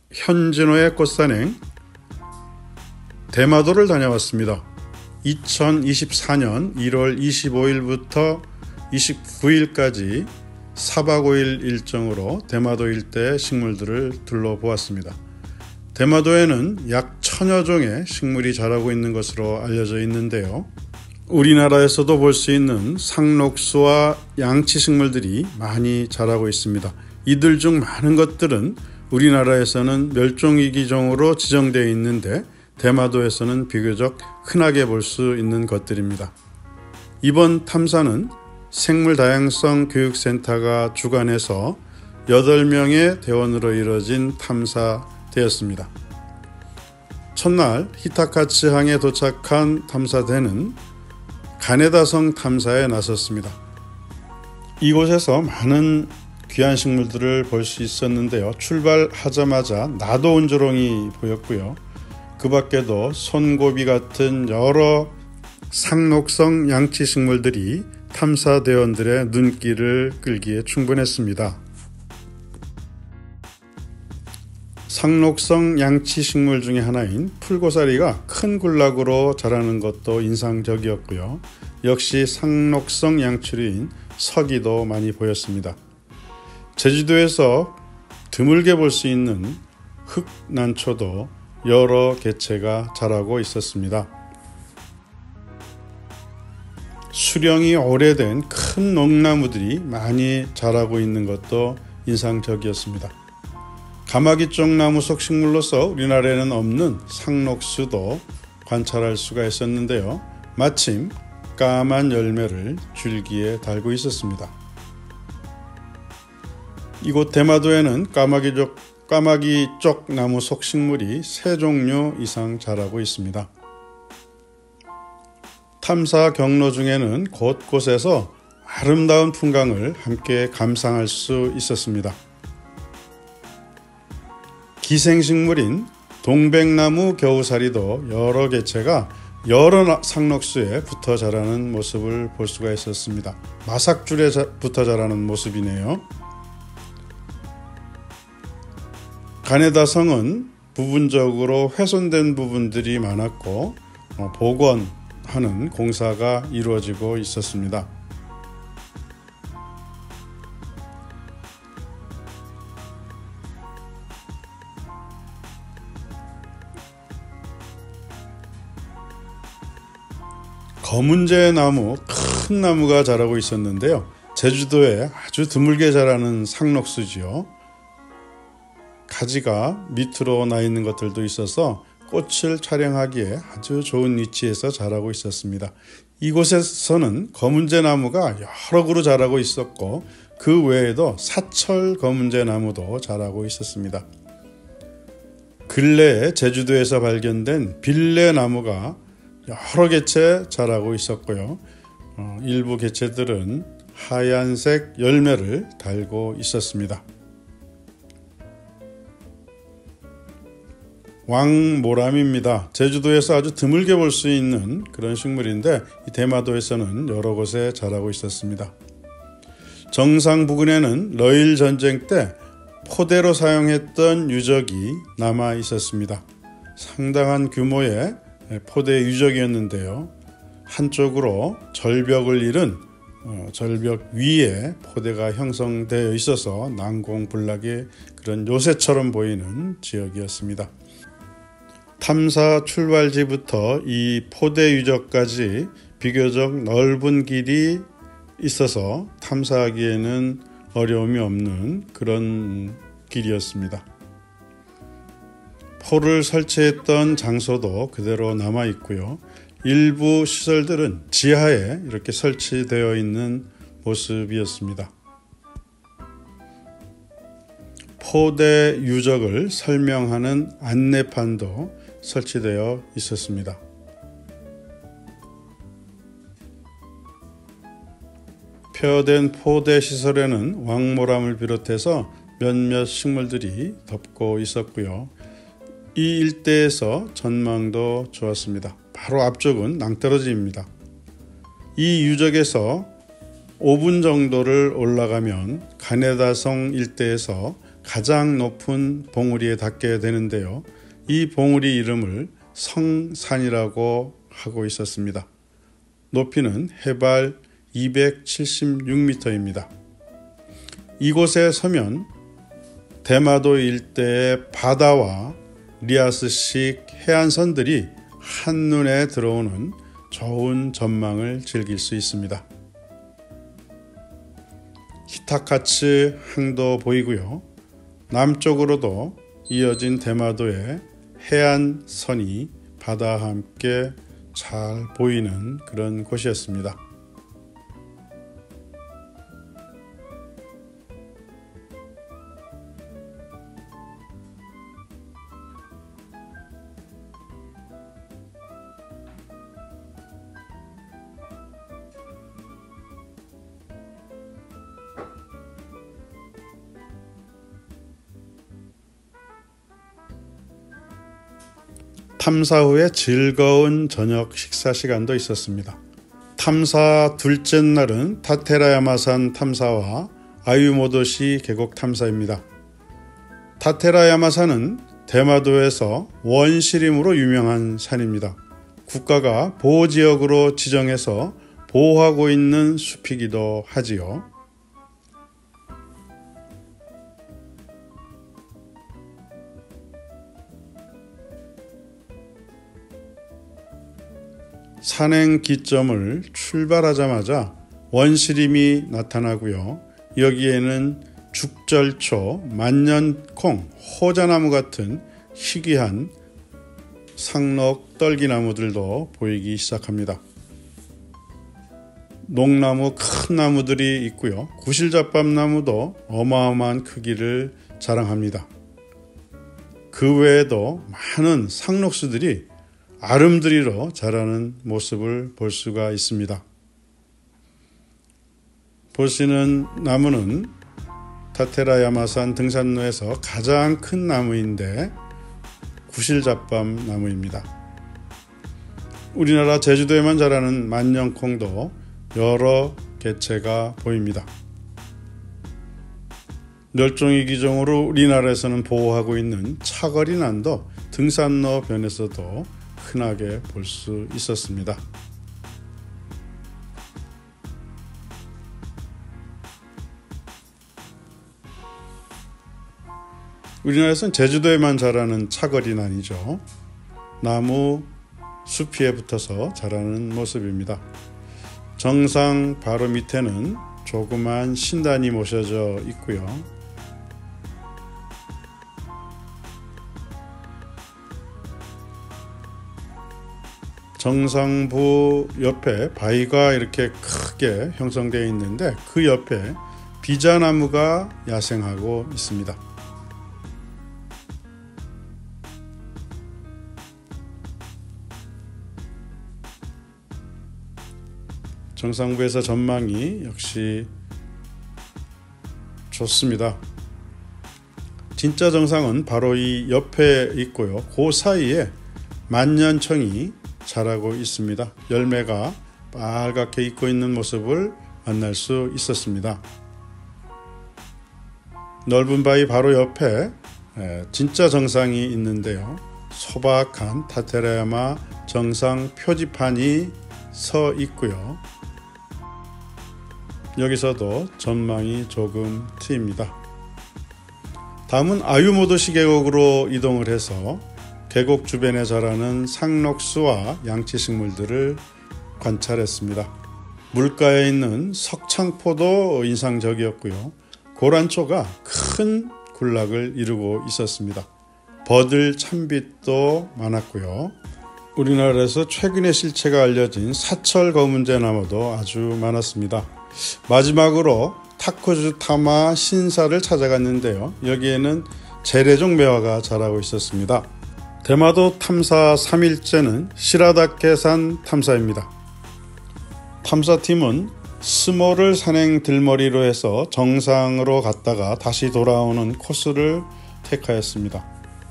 현진호의 꽃산행 대마도를 다녀왔습니다. 2024년 1월 25일부터 29일까지 4박 5일 일정으로 대마도 일대 식물들을 둘러보았습니다. 대마도에는 약 1000여 종의 식물이 자라고 있는 것으로 알려져 있는데요. 우리나라에서도 볼 수 있는 상록수와 양치 식물들이 많이 자라고 있습니다. 이들 중 많은 것들은 우리나라에서는 멸종위기종으로 지정되어 있는데 대마도에서는 비교적 흔하게 볼 수 있는 것들입니다. 이번 탐사는 생물다양성 교육센터가 주관해서 8명의 대원으로 이루어진 탐사대였습니다. 첫날 히타카츠항에 도착한 탐사대는 가네다성 탐사에 나섰습니다. 이곳에서 많은 귀한 식물들을 볼 수 있었는데요. 출발하자마자 나도온조롱이 보였고요. 그 밖에도 손고비 같은 여러 상록성 양치 식물들이 탐사대원들의 눈길을 끌기에 충분했습니다. 상록성 양치 식물 중에 하나인 풀고사리가 큰 군락으로 자라는 것도 인상적이었고요. 역시 상록성 양치류인 서기도 많이 보였습니다. 제주도에서 드물게 볼 수 있는 흑난초도 여러 개체가 자라고 있었습니다. 수령이 오래된 큰 농나무들이 많이 자라고 있는 것도 인상적이었습니다. 가마귀쪽 나무 속 식물로서 우리나라에는 없는 상록수도 관찰할 수가 있었는데요. 마침 까만 열매를 줄기에 달고 있었습니다. 이곳 대마도에는 까마귀쪽 나무 속 식물이 3종류 이상 자라고 있습니다. 탐사 경로 중에는 곳곳에서 아름다운 풍광을 함께 감상할 수 있었습니다. 기생식물인 동백나무 겨우사리도 여러 개체가 여러 상록수에 붙어 자라는 모습을 볼 수가 있었습니다. 마삭줄에 붙어 자라는 모습이네요. 가네다성은 부분적으로 훼손된 부분들이 많았고 복원하는 공사가 이루어지고 있었습니다. 거문제 나무, 큰 나무가 자라고 있었는데요. 제주도에 아주 드물게 자라는 상록수지요. 가지가 밑으로 나 있는 것들도 있어서 꽃을 촬영하기에 아주 좋은 위치에서 자라고 있었습니다. 이곳에서는 거문제 나무가 여러 그루 자라고 있었고 그 외에도 사철 거문제 나무도 자라고 있었습니다. 근래에 제주도에서 발견된 빌레나무가 여러 개체 자라고 있었고요. 일부 개체들은 하얀색 열매를 달고 있었습니다. 왕모람입니다. 제주도에서 아주 드물게 볼 수 있는 그런 식물인데 이 대마도에서는 여러 곳에 자라고 있었습니다. 정상 부근에는 러일 전쟁 때 포대로 사용했던 유적이 남아 있었습니다. 상당한 규모의 포대 유적이었는데요. 한쪽으로 절벽을 잃은 절벽 위에 포대가 형성되어 있어서 난공불락의 그런 요새처럼 보이는 지역이었습니다. 탐사 출발지부터 이 포대 유적까지 비교적 넓은 길이 있어서 탐사하기에는 어려움이 없는 그런 길이었습니다. 포를 설치했던 장소도 그대로 남아 있고요. 일부 시설들은 지하에 이렇게 설치되어 있는 모습이었습니다. 포대 유적을 설명하는 안내판도 설치되어 있었습니다. 폐허된 포대 시설에는 왕모람을 비롯해서 몇몇 식물들이 덮고 있었고요. 이 일대에서 전망도 좋았습니다. 바로 앞쪽은 낭떠러지입니다. 이 유적에서 5분 정도를 올라가면 가네다성 일대에서 가장 높은 봉우리에 닿게 되는데요. 이 봉우리 이름을 성산이라고 하고 있었습니다. 높이는 해발 276m입니다. 이곳에 서면 대마도 일대의 바다와 리아스식 해안선들이 한눈에 들어오는 좋은 전망을 즐길 수 있습니다. 히타카츠 항도 보이고요. 남쪽으로도 이어진 대마도의 해안선이 바다와 함께 잘 보이는 그런 곳이었습니다. 탐사 후에 즐거운 저녁 식사 시간도 있었습니다. 탐사 둘째 날은 타테라야마산 탐사와 아유모도시 계곡 탐사입니다. 타테라야마산은 대마도에서 원시림으로 유명한 산입니다. 국가가 보호지역으로 지정해서 보호하고 있는 숲이기도 하지요. 산행 기점을 출발하자마자 원시림이 나타나고요. 여기에는 죽절초, 만년콩, 호자나무 같은 희귀한 상록 떨기나무들도 보이기 시작합니다. 농나무 큰 나무들이 있고요. 구실잡밥나무도 어마어마한 크기를 자랑합니다. 그 외에도 많은 상록수들이 아름드리로 자라는 모습을 볼 수가 있습니다. 보시는 나무는 타테라야마산 등산로에서 가장 큰 나무인데 구실잡밥 나무입니다. 우리나라 제주도에만 자라는 만년콩도 여러 개체가 보입니다. 멸종위기종으로 우리나라에서는 보호하고 있는 차거리난도 등산로 변에서도 흔하게 볼 수 있었습니다. 우리나라에서는 제주도에만 자라는 차거리난이죠. 나무 숲위에 붙어서 자라는 모습입니다. 정상 바로 밑에는 조그만 신단이 모셔져 있고요. 정상부 옆에 바위가 이렇게 크게 형성되어 있는데 그 옆에 비자나무가 야생하고 있습니다. 정상부에서 전망이 역시 좋습니다. 진짜 정상은 바로 이 옆에 있고요. 그 사이에 만년청이 자라고 있습니다. 열매가 빨갛게 익고 있는 모습을 만날 수 있었습니다. 넓은 바위 바로 옆에 진짜 정상이 있는데요. 소박한 타테라야마 정상 표지판이 서 있고요. 여기서도 전망이 조금 트입니다. 다음은 아유모도시 계곡으로 이동을 해서 계곡 주변에 자라는 상록수와 양치식물들을 관찰했습니다. 물가에 있는 석창포도 인상적이었고요. 고란초가 큰 군락을 이루고 있었습니다. 버들 참빛도 많았고요. 우리나라에서 최근에 실체가 알려진 사철 거문제나무도 아주 많았습니다. 마지막으로 타쿠주타마 신사를 찾아갔는데요. 여기에는 재래종 매화가 자라고 있었습니다. 대마도 탐사 3일째는 시라다케산 탐사입니다. 탐사팀은 스모를 산행 들머리로 해서 정상으로 갔다가 다시 돌아오는 코스를 택하였습니다.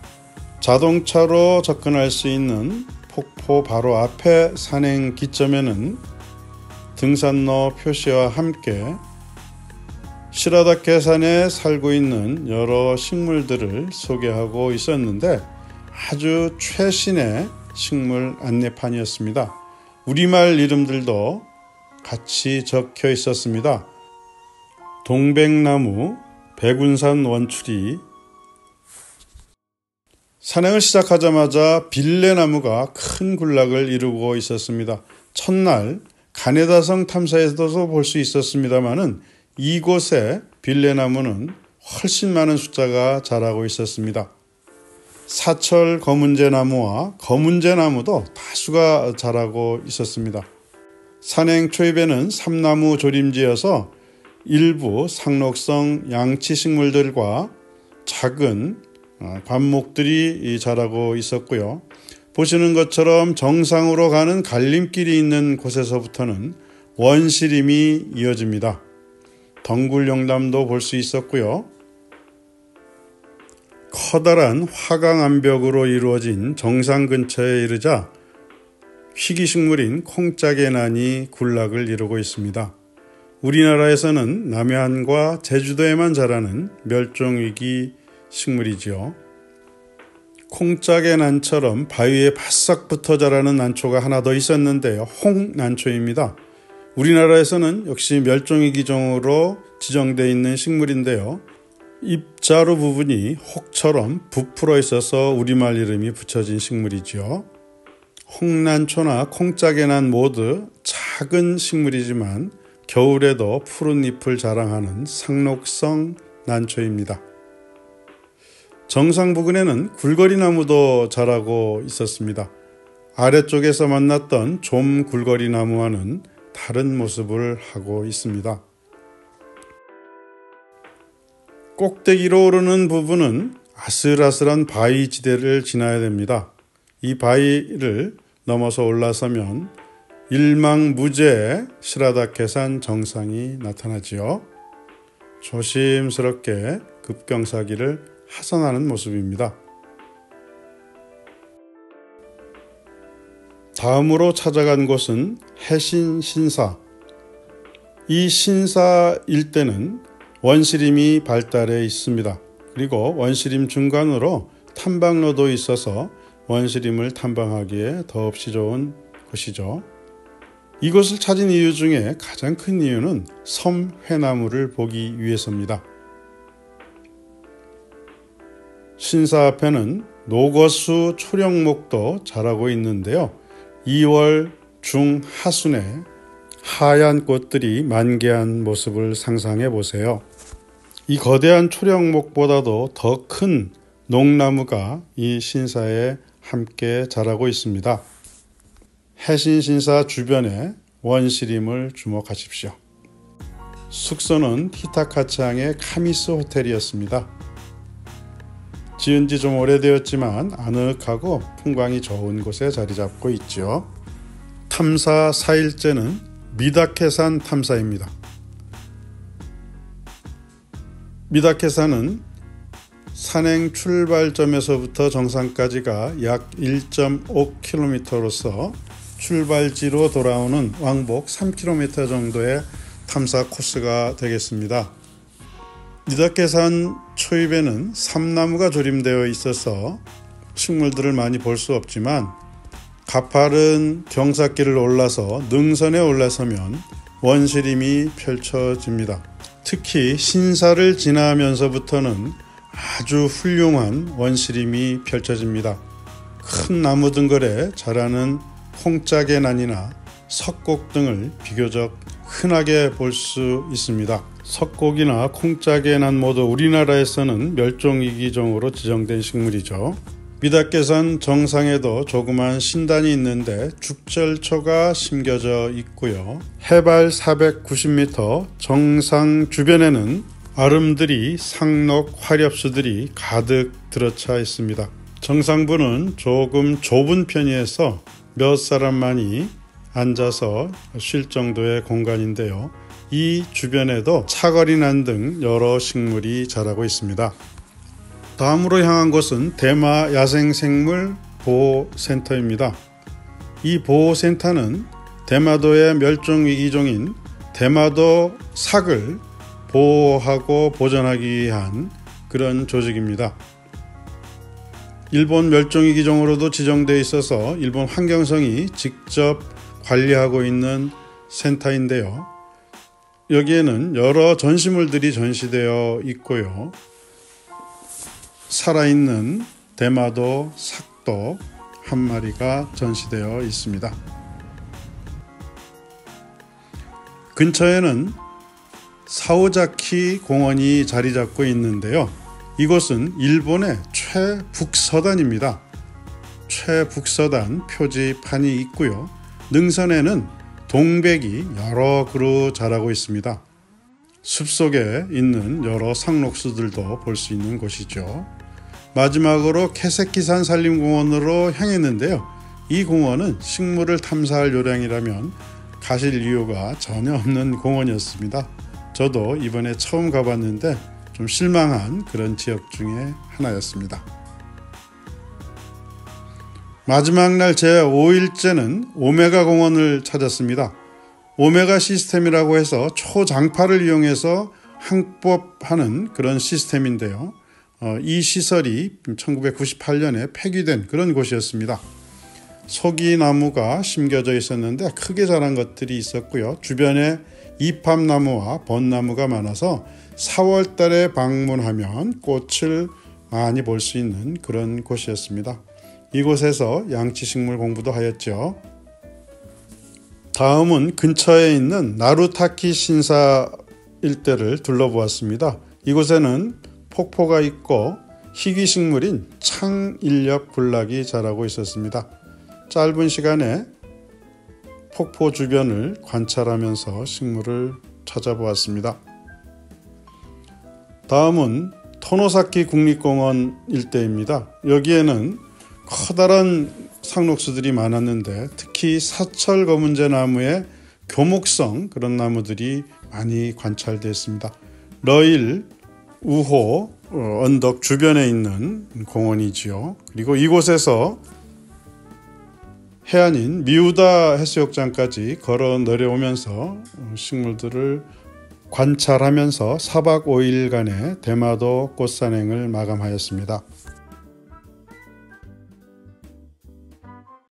자동차로 접근할 수 있는 폭포 바로 앞에 산행 기점에는 등산로 표시와 함께 시라다케산에 살고 있는 여러 식물들을 소개하고 있었는데 아주 최신의 식물 안내판이었습니다. 우리말 이름들도 같이 적혀 있었습니다. 동백나무, 백운산 원추리. 산행을 시작하자마자 빌레나무가 큰 군락을 이루고 있었습니다. 첫날 가네다성 탐사에서도 볼 수 있었습니다마는 이곳에 빌레나무는 훨씬 많은 숫자가 자라고 있었습니다. 사철 거문제나무와 거문제나무도 다수가 자라고 있었습니다. 산행 초입에는 삼나무 조림지여서 일부 상록성 양치식물들과 작은 관목들이 자라고 있었고요. 보시는 것처럼 정상으로 가는 갈림길이 있는 곳에서부터는 원시림이 이어집니다. 덩굴용담도 볼 수 있었고요. 커다란 화강암벽으로 이루어진 정상 근처에 이르자 희귀식물인 콩짜개난이 군락을 이루고 있습니다. 우리나라에서는 남해안과 제주도에만 자라는 멸종위기 식물이지요. 콩짜개난처럼 바위에 바싹 붙어 자라는 난초가 하나 더 있었는데요. 홍난초입니다. 우리나라에서는 역시 멸종위기종으로 지정되어 있는 식물인데요. 잎자루 부분이 혹처럼 부풀어 있어서 우리말 이름이 붙여진 식물이죠. 홍난초나 콩짜개난 모두 작은 식물이지만 겨울에도 푸른 잎을 자랑하는 상록성 난초입니다. 정상 부근에는 굴거리나무도 자라고 있었습니다. 아래쪽에서 만났던 좀 굴거리나무와는 다른 모습을 하고 있습니다. 꼭대기로 오르는 부분은 아슬아슬한 바위 지대를 지나야 됩니다. 이 바위를 넘어서 올라서면 일망무제의 시라다케산 정상이 나타나지요. 조심스럽게 급경사기를 하산하는 모습입니다. 다음으로 찾아간 곳은 해신신사. 이 신사 일대는 원시림이 발달해 있습니다. 그리고 원시림 중간으로 탐방로도 있어서 원시림을 탐방하기에 더없이 좋은 곳이죠. 이곳을 찾은 이유 중에 가장 큰 이유는 섬회나무를 보기 위해서입니다. 신사 앞에는 노거수 초령목도 자라고 있는데요. 2월 중하순에 하얀 꽃들이 만개한 모습을 상상해 보세요. 이 거대한 초령목보다도 더 큰 농나무가 이 신사에 함께 자라고 있습니다. 해신신사 주변에 원시림을 주목하십시오. 숙소는 히타카츠항의 카미스 호텔이었습니다. 지은 지 좀 오래되었지만 아늑하고 풍광이 좋은 곳에 자리 잡고 있죠. 탐사 4일째는 미다케산 탐사입니다. 미다케산은 산행 출발점에서부터 정상까지가 약 1.5km로서 출발지로 돌아오는 왕복 3km 정도의 탐사 코스가 되겠습니다. 미다케산 초입에는 삼나무가 조림되어 있어서 식물들을 많이 볼 수 없지만 가파른 경사길을 올라서 능선에 올라서면 원시림이 펼쳐집니다. 특히 신사를 지나면서부터는 아주 훌륭한 원시림이 펼쳐집니다. 큰 나무 등걸에 자라는 콩짜개난이나 석곡 등을 비교적 흔하게 볼 수 있습니다. 석곡이나 콩짜개난 모두 우리나라에서는 멸종위기종으로 지정된 식물이죠. 미다케산 정상에도 조그만 신단이 있는데 죽절초가 심겨져 있고요. 해발 490m 정상 주변에는 아름드리 상록 화렵수들이 가득 들어차 있습니다. 정상부는 조금 좁은 편이어서 몇 사람만이 앉아서 쉴 정도의 공간인데요. 이 주변에도 차거리난 등 여러 식물이 자라고 있습니다. 다음으로 향한 곳은 대마 야생생물 보호센터입니다. 이 보호센터는 대마도의 멸종위기종인 대마도 삭을 보호하고 보존하기 위한 그런 조직입니다. 일본 멸종위기종으로도 지정되어 있어서 일본 환경성이 직접 관리하고 있는 센터인데요. 여기에는 여러 전시물들이 전시되어 있고요. 살아있는 대마도, 삭도 한 마리가 전시되어 있습니다. 근처에는 사오자키 공원이 자리 잡고 있는데요. 이곳은 일본의 최북서단입니다. 최북서단 표지판이 있고요. 능선에는 동백이 여러 그루 자라고 있습니다. 숲속에 있는 여러 상록수들도 볼 수 있는 곳이죠. 마지막으로 캐세키산 산림공원으로 향했는데요. 이 공원은 식물을 탐사할 요량이라면 가실 이유가 전혀 없는 공원이었습니다. 저도 이번에 처음 가봤는데 좀 실망한 그런 지역 중에 하나였습니다. 마지막 날 제5일째는 오메가 공원을 찾았습니다. 오메가 시스템이라고 해서 초장파를 이용해서 항법하는 그런 시스템인데요. 이 시설이 1998년에 폐기된 그런 곳이었습니다. 소기나무가 심겨져 있었는데 크게 자란 것들이 있었고요. 주변에 이팝나무와 벚나무가 많아서 4월 달에 방문하면 꽃을 많이 볼 수 있는 그런 곳이었습니다. 이곳에서 양치식물 공부도 하였죠. 다음은 근처에 있는 나루타키 신사 일대를 둘러보았습니다. 이곳에는 폭포가 있고 희귀식물인 창인력 군락이 자라고 있었습니다. 짧은 시간에 폭포 주변을 관찰하면서 식물을 찾아보았습니다. 다음은 토노사키 국립공원 일대입니다. 여기에는 커다란 상록수들이 많았는데 특히 사철 거문제 나무의 교목성 그런 나무들이 많이 관찰됐습니다. 러일 우호 언덕 주변에 있는 공원이지요. 그리고 이곳에서 해안인 미우다 해수욕장까지 걸어 내려오면서 식물들을 관찰하면서 4박 5일간의 대마도 꽃산행을 마감하였습니다.